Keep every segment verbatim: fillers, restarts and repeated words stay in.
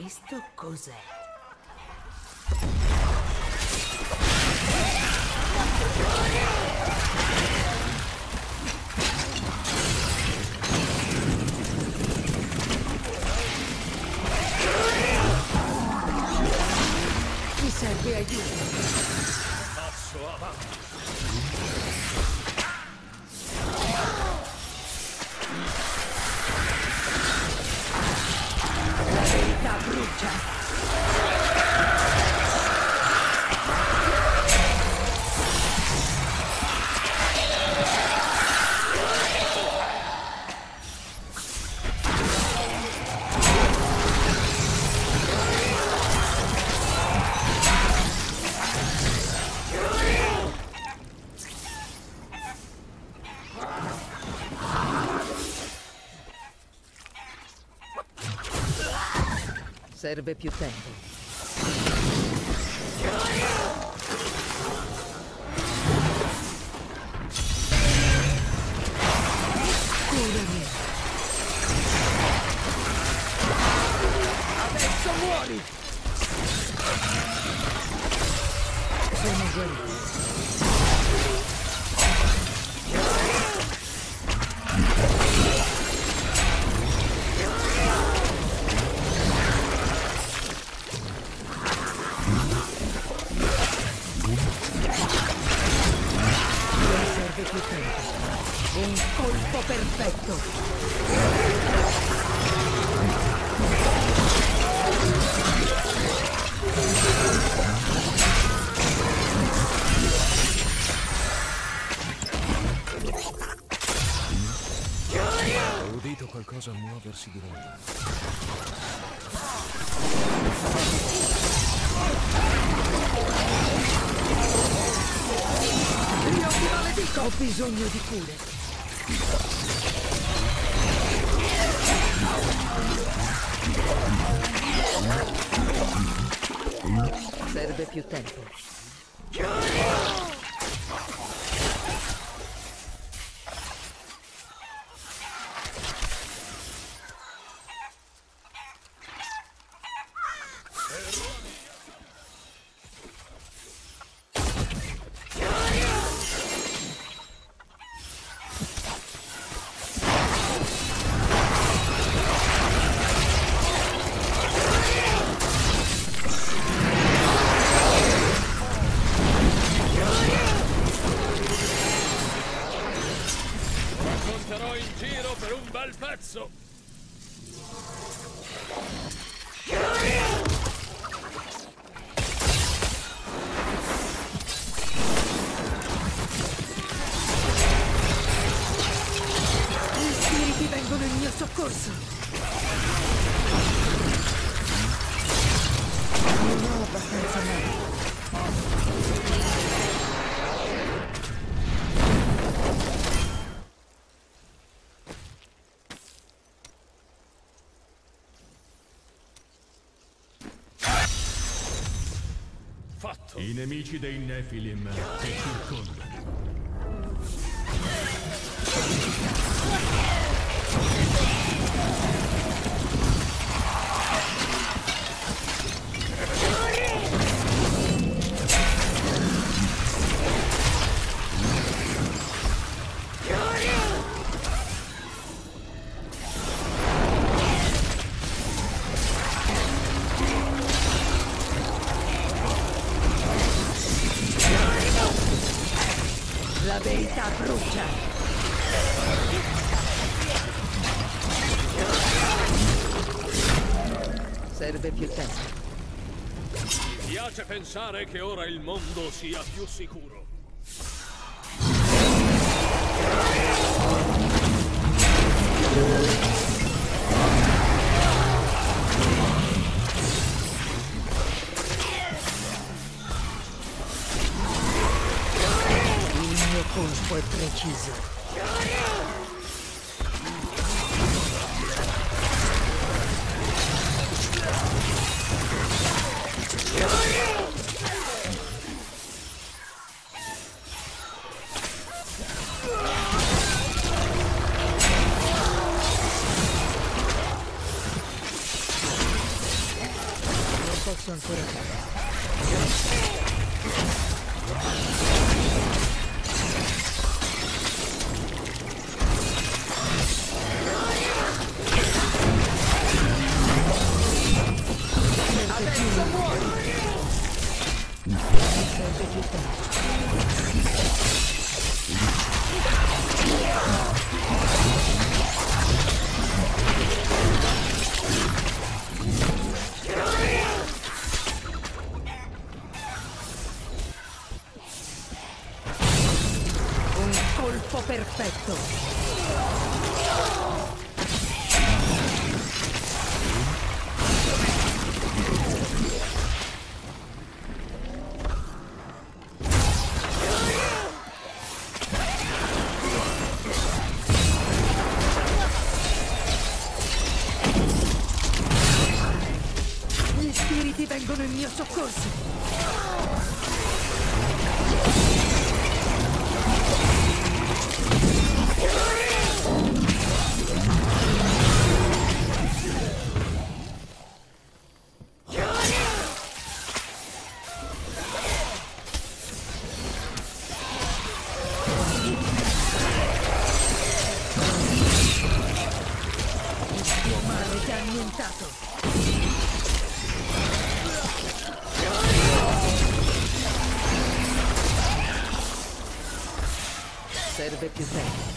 Questo cos'è? Mi serve aiuto. Passo avanti. La verità brucia. Serve più tempo. Curami. Adesso muori! Sono guarito. Più tempo. Un colpo perfetto. Ho udito qualcosa muoversi di lontano. Io ti maledico! Ho bisogno di cure. Serve più tempo. Sarò in giro per un bel pezzo! Gli spiriti vengono in mio soccorso! Non ho abbastanza merito. Fatto! I nemici dei Nephilim ti circondano. La verità brucia! Serve più tempo. Mi piace pensare che ora il mondo sia più sicuro. Il mio colpo è preciso. posso ancora fare. Adesso muori! Non serve più tempo. Un colpo perfetto. Gli spiriti vengono in mio soccorso. Il tuo male ti ha annientato. Serve più tempo.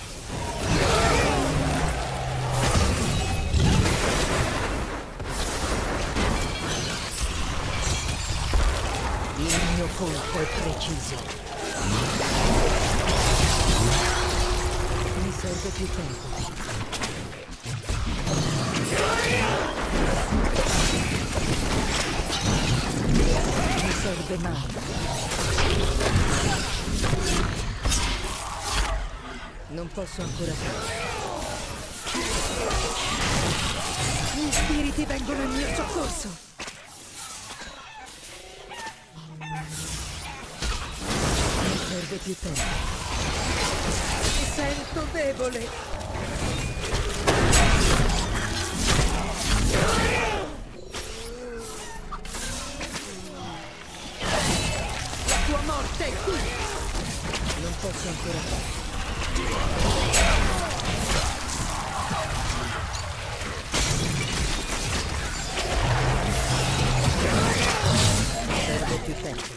Il mio colpo è preciso. Mi serve più tempo. Mi serve male. Non posso ancora farlo. Gli spiriti vengono in mio soccorso. Mi serve più tempo. Mi sento debole. La tua morte è qui. Non posso ancora farlo. Serve più tempo.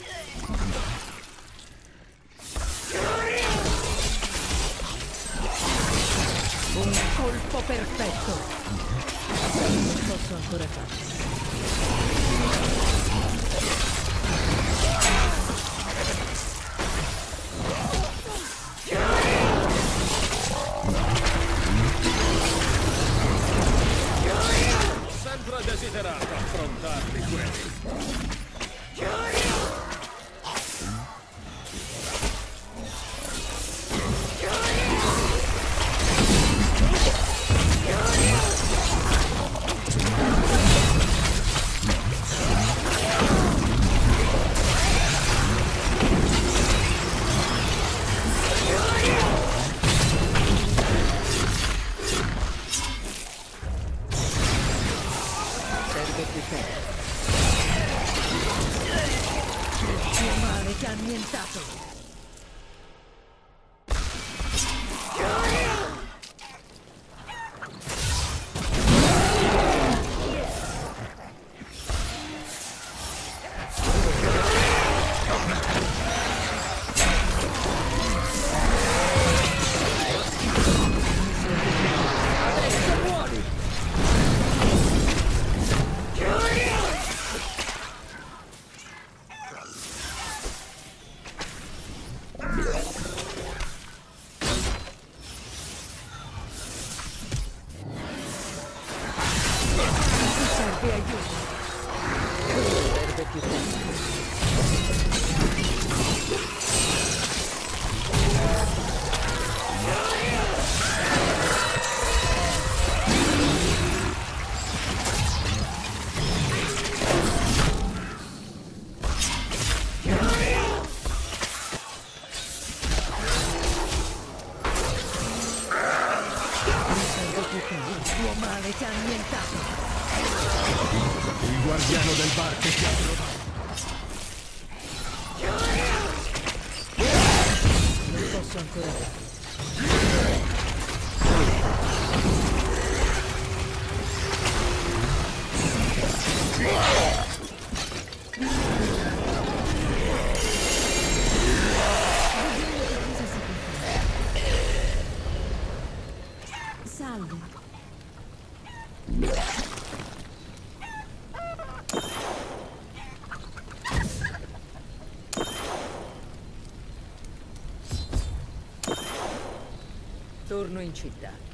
Un colpo perfetto. Non posso ancora farlo. Sempre desiderato affrontarli quelli. Serve più tempo. Il tuo male ti ha annientato. Serve aiuto. Serve più tempo. Il tuo male ti ha annientato. Il guardiano del bar che ti ha trovato. Non posso ancora. Salve. Torno in città.